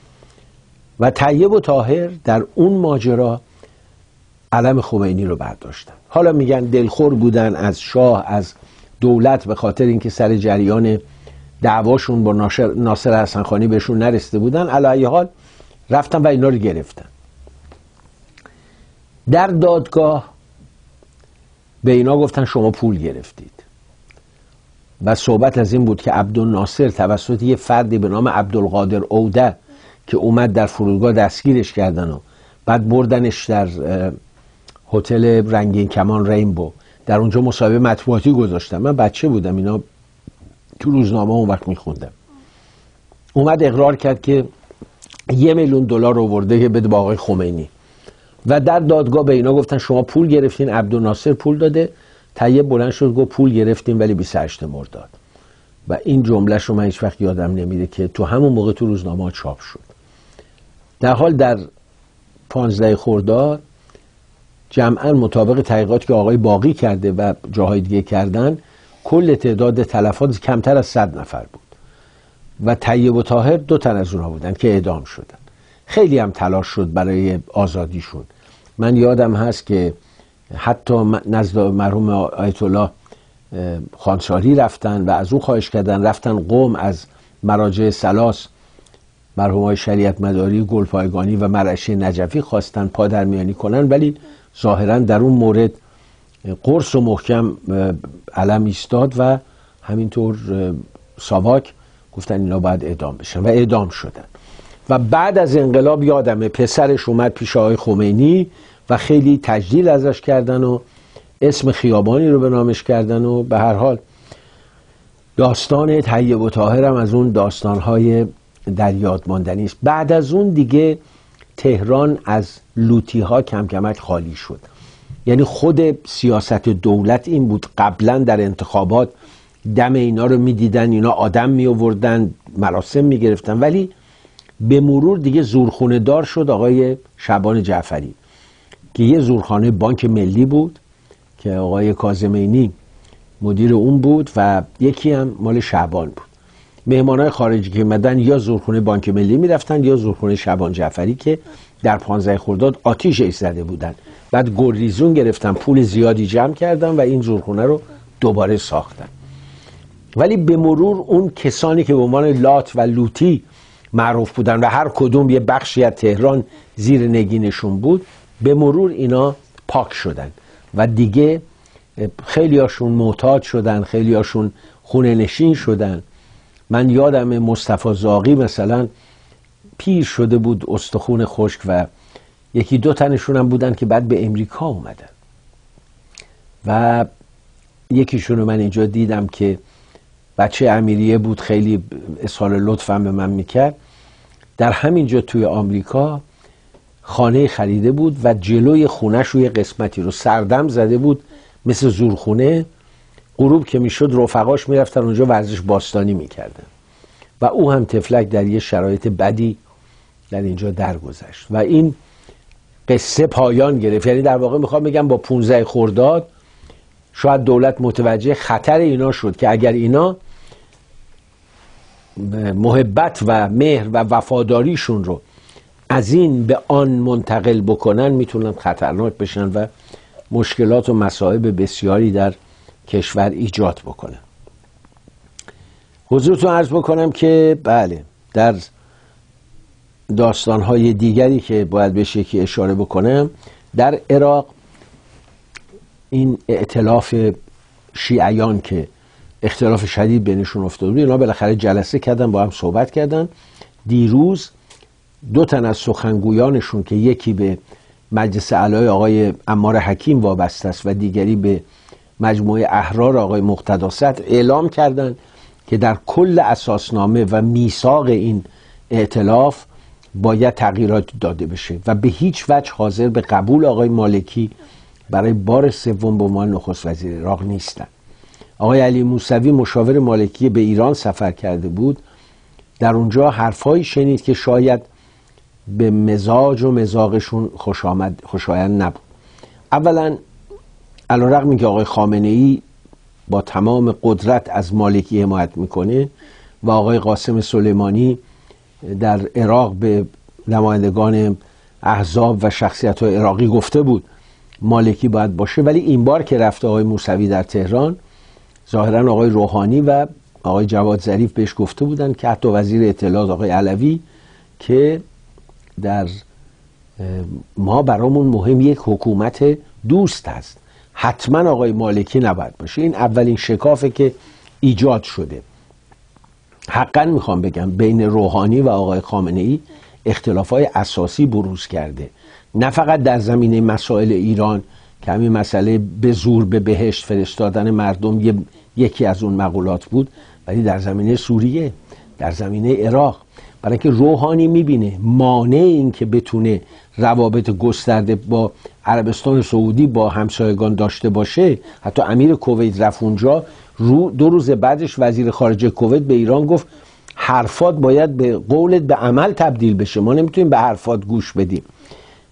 و طیب و طاهر در اون ماجرا علم خمینی رو برداشتن. حالا میگن دلخور بودن از شاه، از دولت، به خاطر اینکه سر جریان دعواشون با ناصر حسنخانی بهشون نرسیده بودن. علی ای حال رفتن و اینا رو گرفتن. در دادگاه به اینا گفتن شما پول گرفتید و صحبت از این بود که عبدالناصر توسط یه فردی به نام عبدالقادر اوده که اومد در فرودگاه دستگیرش کردن و بعد بردنش در هتل رنگین کمان رینبو، در اونجا مصاحبه مطبوعاتی گذاشتم. من بچه بودم، اینا تو روزنامه اون وقت میخوندم. اومد اقرار کرد که یه میلیون دلار آورده که بده با آقای خمینی و در دادگاه به اینا گفتن شما پول گرفتین، عبدالناصر پول داده. طیب بلند شد گفت پول گرفتیم ولی بیست و هشتم مرداد. و این جمله شو من هیچ وقت یادم نمیره که تو همون موقع تو روزنامه ها چاپ شد. در حال در پانزده خرداد جمعاً مطابق تحقیقاتی که آقای باقی کرده و جاهای دیگه کردن کل تعداد تلفات کمتر از صد نفر بود و طیب و طاهر دو تن از اونها بودن که اعدام شدن. خیلی هم تلاش شد برای آزادیشون. من یادم هست که حتی نزد مرحوم آیت الله خانساری رفتن و از او خواهش کردن، رفتن قم از مراجع ثلاث مرحوم های شریعت مداری، گلپایگانی و مرعشی نجفی خواستن پادرمیانی کنن، ولی ظاهرا در اون مورد قرص و محکم علم ایستاد و همینطور ساواک گفتن اینا باید اعدام بشن و اعدام شدن. و بعد از انقلاب یادمه پسرش اومد پیش آقای خمینی و خیلی تجلیل ازش کردن و اسم خیابانی رو به نامش کردن و به هر حال داستان طیب و طاهر هم از اون داستانهای در یاد ماندنی است. بعد از اون دیگه تهران از لوطی ها کم کمک خالی شد. یعنی خود سیاست دولت این بود، قبلا در انتخابات دم اینا رو میدیدن، اینا آدم می آوردن، مراسم می گرفتن، ولی به مرور دیگه زورخونه دار شد آقای شعبان جعفری که یه زورخانه بانک ملی بود که آقای کاظمینی مدیر اون بود و یکی هم مال شعبان بود. مهمانای خارجی که اومدن یا زورخونه بانک ملی میرفتن یا زورخونه شعبان جعفری که در پانزده خرداد آتیش ایش زده بودن. بعد گلریزون گرفتن، پول زیادی جمع کردن و این زورخونه رو دوباره ساختن. ولی به مرور اون کسانی که به عنوان لات و لوطی معروف بودن و هر کدوم یه بخشی از تهران زیر نگینشون بود، به مرور اینا پاک شدن و دیگه خیلی هاشون معتاد شدن، خیلی هاشون خونه نشین شدن. من یادم مصطفی زاغی مثلا پیر شده بود، استخون خشک، و یکی دو تنشون هم بودن که بعد به امریکا اومدن و یکیشون رو من اینجا دیدم که بچه امیریه بود، خیلی اظهار لطف هم به من میکرد. در همینجا توی آمریکا خانه خریده بود و جلوی خونش روی قسمتی رو سردم زده بود مثل زورخونه. غروب که میشد رفقاش میرفتن اونجا ورزش باستانی میکردن و او هم تفلک در یه شرایط بدی در اینجا درگذشت و این قصه پایان گرفت. یعنی در واقع میخوام بگم با پانزده خرداد شاید دولت متوجه خطر اینا شد که اگر اینا محبت و مهر و وفاداریشون رو از این به آن منتقل بکنن میتونن خطرناک بشن و مشکلات و مصائب بسیاری در کشور ایجاد بکنن. حضورتون عرض بکنم که بله، در داستانهای دیگری که باید بهش یکی اشاره بکنم، در عراق این ائتلاف شیعیان که اختلاف شدید بینشون افتاده بود، اینا بالاخره جلسه کردن، با هم صحبت کردن. دیروز دو تن از سخنگویانشون که یکی به مجلس اعلای آقای عمار حکیم وابسته است و دیگری به مجموعه احرار آقای مقتدی صدر، اعلام کردند که در کل اساسنامه و میثاق این ائتلاف باید تغییرات داده بشه و به هیچ وجه حاضر به قبول آقای مالکی برای بار سوم به عنوان نخست وزیر عراق نیستند. آقای علی موسوی مشاور مالکی به ایران سفر کرده بود، در اونجا حرفایی شنید که شاید به مزاج و مزاقشون خوش آمد خوشایند نبود. اولا علیرغم اینکه آقای خامنه‌ای با تمام قدرت از مالکی حمایت میکنه و آقای قاسم سلیمانی در عراق به نمایندگان احزاب و شخصیت‌های عراقی گفته بود مالکی باید باشه، ولی این بار که رفته آقای موسوی در تهران، ظاهرا آقای روحانی و آقای جواد ظریف بهش گفته بودن که حتی وزیر اطلاعات آقای علوی که در ما برامون مهم یک حکومت دوست هست، حتما آقای مالکی نباید باشه. این اولین شکافه که ایجاد شده. حقا میخوام بگم بین روحانی و آقای خامنه‌ای اختلافات اساسی بروز کرده، نه فقط در زمینه مسائل ایران که همین مسئله به زور به بهشت فرستادن مردم یکی از اون مقولات بود، ولی در زمینه سوریه، در زمینه عراق. برای اینکه روحانی میبینه مانع این که بتونه روابط گسترده با عربستان سعودی با همسایگان داشته باشه، حتی امیر کویت رفت اونجا، رو دو روز بعدش وزیر خارجه کویت به ایران گفت حرفات باید به قولت به عمل تبدیل بشه، ما نمیتونیم به حرفات گوش بدیم.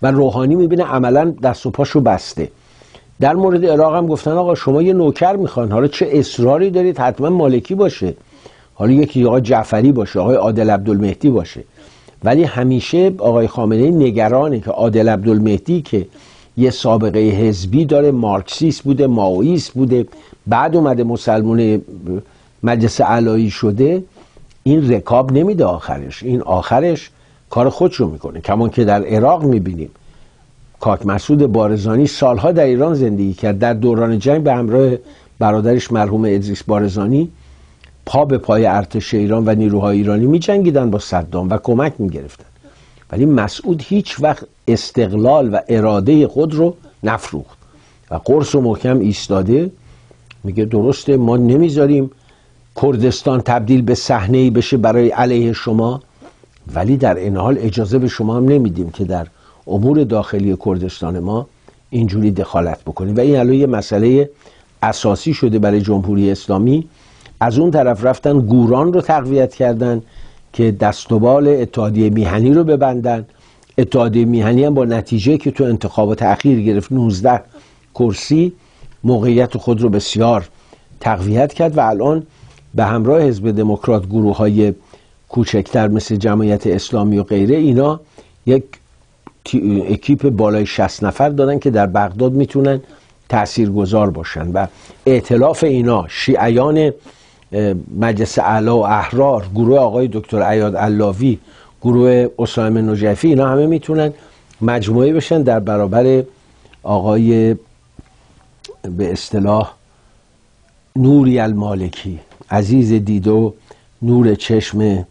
و روحانی میبینه عملا دست و پاشو بسته. در مورد عراق هم گفتن آقا شما یه نوکر میخوان، حالا چه اصراری دارید حتما مالکی باشه، حالا یکی آقای جعفری باشه، آقای عادل عبدالمهدی باشه، ولی همیشه آقای خامنه‌ای نگرانه که عادل عبدالمهدی که یه سابقه حزبی داره، مارکسیست بوده، مائویست بوده، بعد اومده مسلمان مجلس علایی شده، این رکاب نمیده آخرش، این آخرش کار خودش رو میکنه. کمان که در عراق میبینیم کاک مسعود بارزانی سالها در ایران زندگی کرد، در دوران جنگ به همراه برادرش مرحوم ادریس بارزانی پا به پای ارتش ایران و نیروهای ایرانی می جنگیدن با صدام و کمک می گرفتن، ولی مسعود هیچ وقت استقلال و اراده خود رو نفروخت و قرص و محکم ایستاده. میگه درسته ما نمیذاریم کردستان تبدیل به صحنه‌ای بشه برای علیه شما، ولی در این حال اجازه به شما هم نمیدیم که در امور داخلی کردستان ما اینجوری دخالت بکنیم. و این الان یه مسئله اساسی شده برای جمهوری اسلامی. از اون طرف رفتن گوران رو تقویت کردن که دست و بال اتحادیه میهنی رو ببندن. اتحادیه میهنی هم با نتیجه که تو انتخابات اخیر گرفت نوزده کرسی، موقعیت خود رو بسیار تقویت کرد و الان به همراه حزب دموکرات گروه های کوچکتر مثل جمعیت اسلامی و غیره، اینا یک اکیپ بالای شصت نفر دارن که در بغداد میتونن تاثیرگذار باشن و ائتلاف اینا شیعیان مجلس اعلی و احرار، گروه آقای دکتر عیاد علاوی، گروه اسامه نجفی، اینا همه میتونن مجموعه بشن در برابر آقای به اصطلاح نوری المالکی، عزیز دیدو نور چشم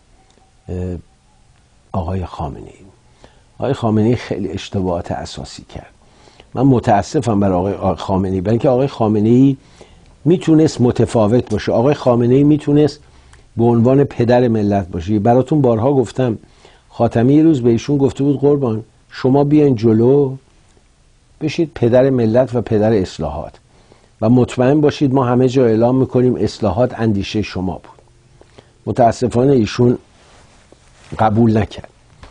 آقای خامنه‌ای. آقای خامنه‌ای خیلی اشتباهات اساسی کرد. من متاسفم برای آقای خامنه‌ای، برای اینکه آقای خامنه‌ای میتونست متفاوت باشه. آقای خامنه‌ای میتونست به عنوان پدر ملت باشه. براتون بارها گفتم خاتمی یه روز به ایشون گفته بود قربان شما بیاین جلو بشید پدر ملت و پدر اصلاحات و مطمئن باشید ما همه جا اعلام میکنیم اصلاحات اندیشه شما بود. متاسفانه ایشون قبول نکرد.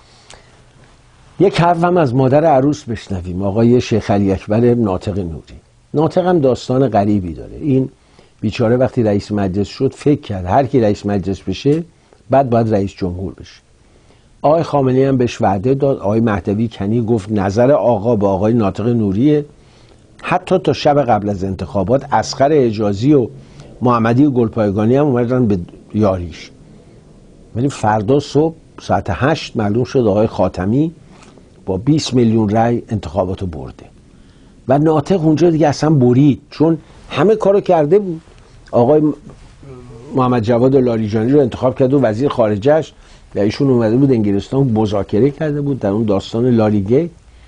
یک حرف هم از مادر عروس بشنویم، آقای شیخ علی اکبر ناطق نوری. ناطق هم داستان غریبی داره. این بیچاره وقتی رئیس مجلس شد فکر کرد هر کی رئیس مجلس بشه بعد باید رئیس جمهور بشه. آقای خامنه‌ای هم بهش وعده داد. آقای مهدوی کنی گفت نظر آقا با آقای ناطق نوریه. حتی تا شب قبل از انتخابات اصغر حجازی و محمدی گلپایگانی هم اومدن به یاریش، ولی فردا صبح ساعت هشت معلوم شد آقای خاتمی با بیست میلیون رای انتخاباتو برده و ناطق اونجا دیگه اصلا برید، چون همه کارو کرده بود. آقای محمد جواد لاریجانی رو انتخاب کرده و وزیر خارجه‌اش و ایشون اومده بود انگلستان مذاکره کرده بود در اون داستان لاریگیت.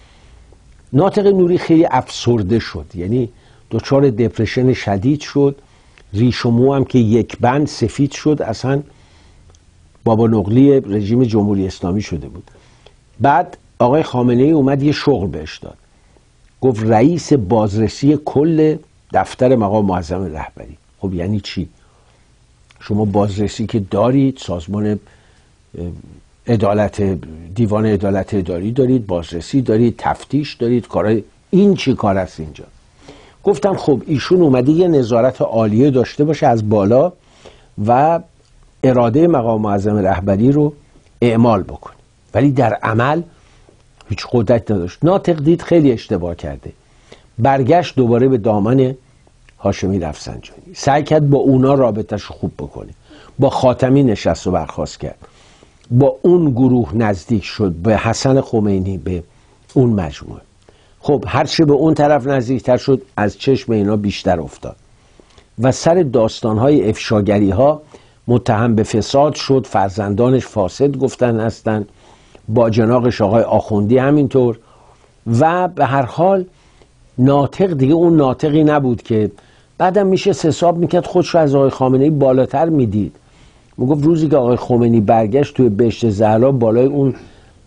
ناطق نوری خیلی افسرده شد، یعنی دچار دپرشن شدید شد، ریش و مو هم که یک بند سفید شد، اصلا بابا نقلی رژیم جمهوری اسلامی شده بود. بعد آقای خامنه‌ای اومد یه شغل بهش داد، گفت رئیس بازرسی کل دفتر مقام معظم رهبری. خب یعنی چی؟ شما بازرسی که دارید، سازمان عدالت، دیوان عدالت اداری دارید، بازرسی دارید، تفتیش دارید، کارهای این چی کار است اینجا؟ گفتم خب ایشون اومده یه نظارت عالیه داشته باشه از بالا و اراده مقام معظم رهبری رو اعمال بکنه، ولی در عمل هیچ قدرت نداشت. ناطق دید خیلی اشتباه کرده، برگشت دوباره به دامن هاشمی رفسنجانی، سعی کرد با اونا رابطه‌اش خوب بکنه، با خاتمی نشست و برخاست کرد، با اون گروه نزدیک شد، به حسن خمینی، به اون مجموعه. خب هرچه به اون طرف نزدیکتر شد از چشم اینا بیشتر افتاد و سر داستانهای افشاگری ها متهم به فساد شد. فرزندانش فاسد گفتن هستن، با جناقش آقای آخوندی همینطور. و به هر حال ناطق دیگه اون ناطقی نبود که بعدم میشه حساب میکرد خودش از آقای خامنه‌ای بالاتر میدید. میگفت روزی که آقای خمینی برگشت توی بهشت زهرا بالای اون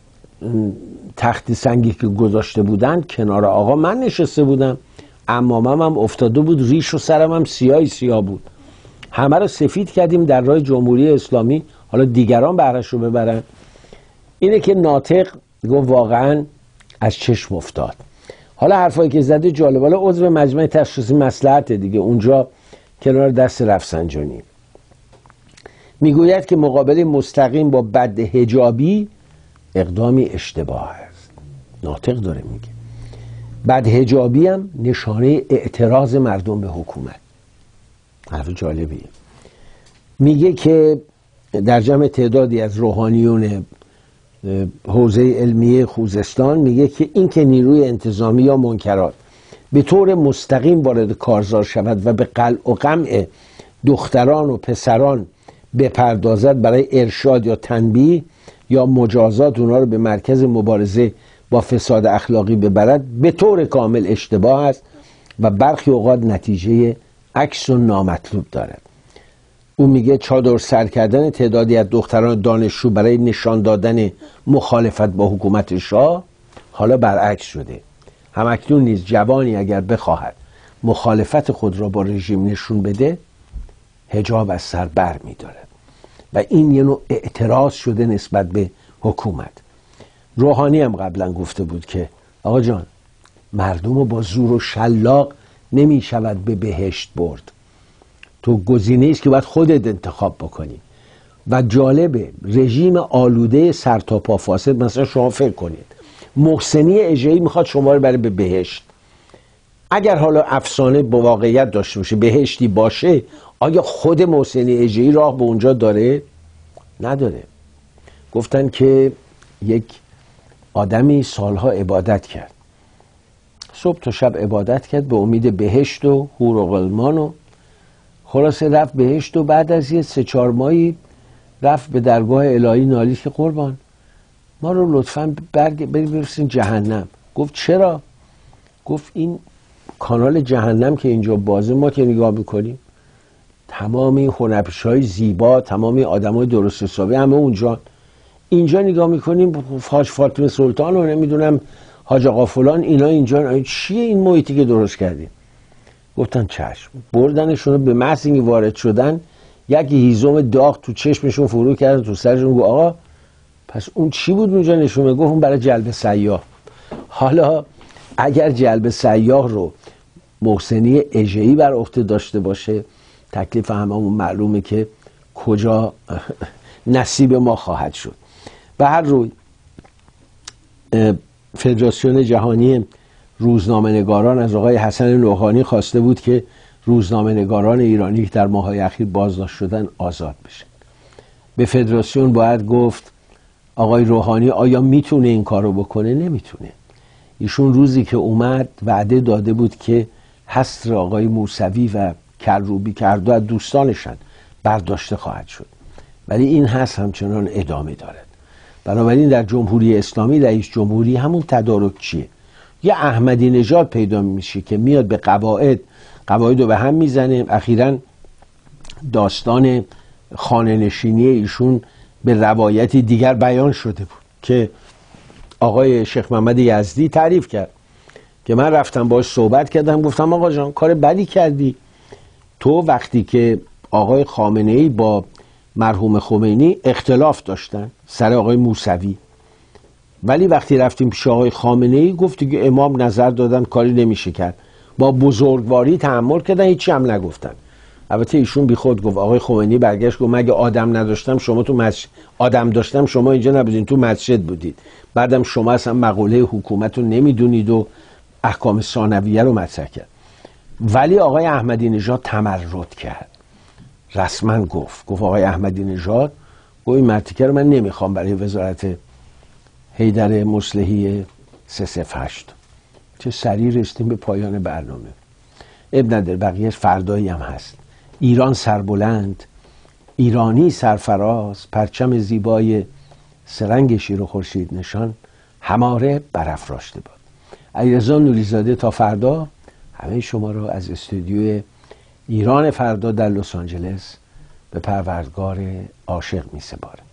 تخت سنگی که گذاشته بودن کنار آقا من نشسته بودم، عمامم هم افتاده بود، ریش و سرم هم سیاهی سیاه بود، همه رو سفید کردیم در راه جمهوری اسلامی، حالا دیگران بهرش رو ببرن. اینه که ناطق گفت واقعا از چشم افتاد. حالا حرفایی که زده جالب. حالا عضو مجمع تشخیصی مصلحت دیگه، اونجا کنار دست رفسنجانی میگوید که مقابله مستقیم با بدحجابی اقدامی اشتباه است. ناطق داره میگه. بدحجابی هم نشانه اعتراض مردم به حکومت. حرف جالبیه. میگه که در جمع تعدادی از روحانیون حوزه علمیه خوزستان میگه که این که نیروی انتظامی یا منکرات به طور مستقیم وارد کارزار شود و به قلع و قمع دختران و پسران بپردازد برای ارشاد یا تنبیه یا مجازات اونا رو به مرکز مبارزه با فساد اخلاقی ببرد، به طور کامل اشتباه است و برخی اوقات نتیجه عکس و نامطلوب دارد. او میگه چادر سر کردن تعدادی از دختران دانشجو برای نشان دادن مخالفت با حکومت شاه حالا برعکس شده. همکنون نیز جوانی اگر بخواهد مخالفت خود را با رژیم نشون بده، حجاب از سر بر می‌دارد و این یه نوع اعتراض شده نسبت به حکومت. روحانی هم قبلا گفته بود که آقا جان، مردم رو با زور و شلاق نمی شود به بهشت برد. تو گزینه است که باید خودت انتخاب بکنی. و جالبه رژیم آلوده سر تا پا فاسد، مثلا شما فکر کنید محسنی اژه‌ای میخواد شما رو بره به بهشت. اگر حالا افسانه با واقعیت داشته باشه، بهشتی باشه، آیا خود محسنی اژه‌ای راه به اونجا داره؟ نداره. گفتن که یک آدمی سالها عبادت کرد، صبح تا شب عبادت کرد به امید بهشت و حور و غلمان، و خلاصه رفت بهشت و بعد از یه سه چهار ماهی رفت به درگاه الهی نالید که قربان ما رو لطفاً برگ بریم برسیم جهنم. گفت چرا؟ گفت این کانال جهنم که اینجا بازه، ما که نگاه میکنیم تمام این هنرپیشه‌های زیبا، تمام این آدمای درست حسابی همه اونجا، اینجا نگاه میکنیم حاج فاطمه سلطان و نمیدونم حاج آقا فلان، اینا اینجا. چیه این محیطی که درست کردیم؟ گفتن چشم. بردنشون به محض اینکه وارد شدن یک هیزم داغ تو چشمشون فرو کردن، تو سرشون. گفت آقا پس اون چی بود اونجا نشون میده؟ گفت اون برای جلب سیاح. حالا اگر جلب سیاح رو محسنی اژه‌ای بر عهده داشته باشه، تکلیف هممون معلومه که کجا نصیب ما خواهد شد. به هر روی فدراسیون جهانی روزنامه‌نگاران از آقای حسن نوحانی خواسته بود که روزنامه‌نگاران ایرانی که در ماه‌های اخیر بازداشت شدن آزاد بشن. به فدراسیون باید گفت آقای روحانی آیا میتونه این کارو بکنه؟ نمیتونه. ایشون روزی که اومد وعده داده بود که حصر آقای موسوی و کروبی که هر دو از دوستانشن برداشته خواهد شد، ولی این حصر همچنان ادامه دارد. بنابراین در جمهوری اسلامی رئیس جمهوری همون تدارک چیه؟ یه احمدی نژاد پیدا میشه که میاد به قواعد قواعد رو به هم میزنه. اخیراً داستان خانه نشینی ایشون به روایتی دیگر بیان شده بود که آقای شیخ محمد یزدی تعریف کرد که من رفتم باهاش صحبت کردم، گفتم آقا جان کار بدی کردی. تو وقتی که آقای خامنه‌ای با مرحوم خمینی اختلاف داشتن سر آقای موسوی، ولی وقتی رفتیم پیش آقای خامنه‌ای گفت که امام نظر دادن کاری نمیشه کرد، با بزرگواری تحمل کردن، هیچی هم نگفتن. البته ایشون بی خود گفت، آقای خمینی برگشت گفت مگه آدم نداشتم شما تو مسجد، آدم داشتم شما اینجا نبودین تو مسجد بودید، بعدم شما اصلا مقوله حکومت رو نمیدونید و احکام ثانویه رو مطرح کرد. ولی آقای احمدی نژاد تمرد کرد، رسما گفت گفت آقای احمدی نژاد گفت این مرتیکه رو من نمیخوام برای وزارت حیدر مصلحی سه صفر هشت. چه سریع رسیدیم به پایان برنامه. اب نداره بقیهش فردایی هم هست. ایران سربلند، ایرانی سرفراز، پرچم زیبای سرنگ شیر و خورشید نشان هماره برافراشته باد. علیرضا نوری‌زاده تا فردا همه شما رو از استودیوی ایران فردا در لس آنجلس به پروردگار عاشق می سپارم.